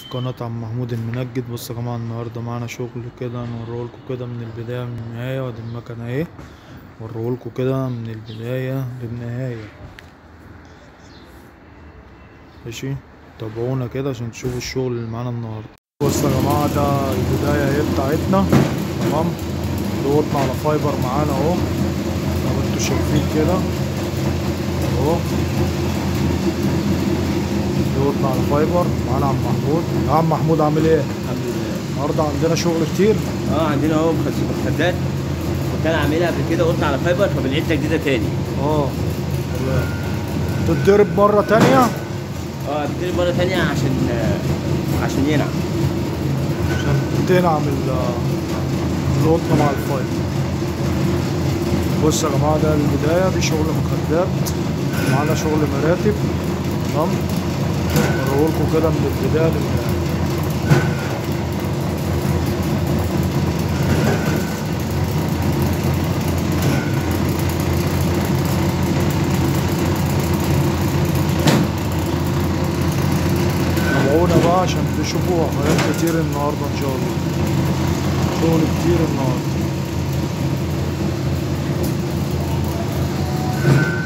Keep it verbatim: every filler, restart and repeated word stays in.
قناة عم محمود المنجد. بصوا يا جماعة، النهاردة معانا شغل كده نوريهولكوا كده من البداية من النهاية. وادي المكنة اهي، نوريهولكوا كده من البداية للنهاية. ماشي، تابعونا كده عشان تشوفوا الشغل اللي معانا النهاردة. بصوا يا جماعة، ده البداية اهي بتاعتنا. تمام، ضغطنا على فايبر معانا اهو زي ما انتوا شايفين كده اهو. ضغطنا على فايبر معانا عم محمود. يا عم محمود عامل ايه؟ الحمد لله. النهارده عندنا شغل كتير. اه عندنا اهو مخدات، كنت انا عاملها قبل كده، قلت على فايبر فبنعيد تجديدها تاني. اه تمام. تتضرب مرة تانية اه بنعيد مره تانية عشان آه، عشان ينعم. عشان تنعم ال- القطن مع الفايبر. بص يا جماعة، ده البداية، دي شغل مخدات، معانا شغل مراتب. تمام، هوريهولكوا كده من البداية للنهاية. تابعونا بقى عشان تشوفوا حاجات كتير النهاردة إن شاء الله. شغل كتير النهاردة.